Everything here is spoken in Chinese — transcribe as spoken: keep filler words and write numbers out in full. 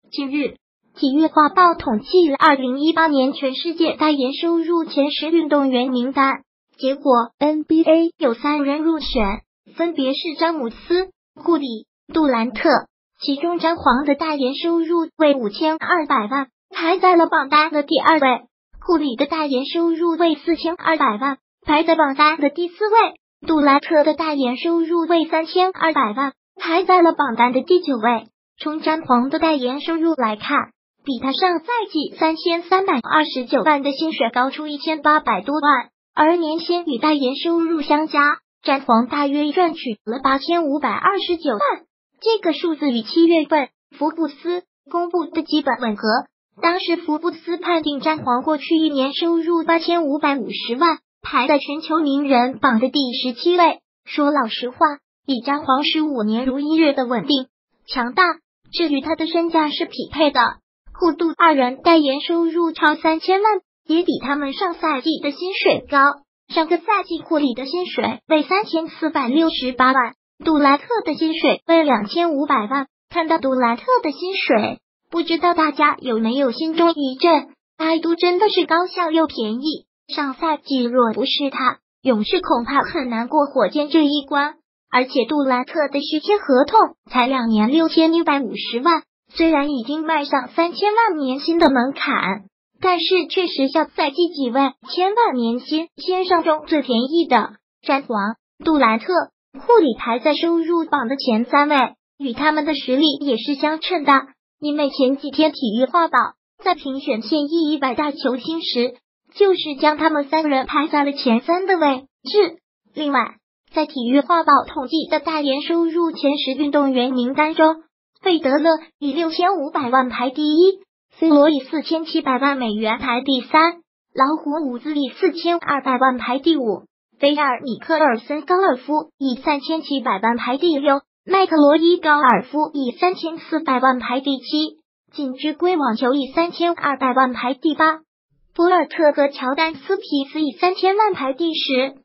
近日，体育画报统计了二零一八年全世界代言收入前十运动员名单，结果 N B A 有三人入选，分别是詹姆斯、库里、杜兰特，其中詹皇的代言收入为五千二百万，排在了榜单的第二位；库里的代言收入为四千二百万，排在榜单的第四位；杜兰特的代言收入为三千二百万，排在了榜单的第九位。从詹皇的代言收入来看，比他上赛季三千三百二十九万的薪水高出一千八百多万，而年薪与代言收入相加，詹皇大约赚取了八千五百二十九万。这个数字与七月份福布斯公布的基本吻合，当时福布斯判定詹皇过去一年收入八千五百五十万，排在全球名人榜的第十七位。说老实话，以詹皇十五年如一日的稳定强大，这与他的身价是匹配的。库杜二人代言收入超三千万，也比他们上赛季的薪水高。上个赛季库里的薪水为三千四百六十八万，杜兰特的薪水为两千五百万。看到杜兰特的薪水，不知道大家有没有心中一震？爱杜真的是高效又便宜，上赛季若不是他，勇士恐怕很难过火箭这一关。而且杜兰特的续签合同才两年六千六百五十万，虽然已经迈上三千万年薪的门槛，但是确实像赛季几位千万年薪先生中最便宜的。詹皇、杜兰特、库里排在收入榜的前三位，与他们的实力也是相称的。因为前几天体育画报在评选现役一百大球星时，就是将他们三人排在了前三的位置。另外，在体育画报统计的代言收入前十运动员名单中，费德勒以六千五百万排第一， C 罗以四千七百万美元排第三，老虎伍兹以四千二百万排第五，菲尔米克尔森高尔夫以三千七百万排第六，麦克罗伊高尔夫以三千四百万排第七，锦织圭网球以三千二百万排第八，博尔特和乔丹斯皮斯以三千万排第十。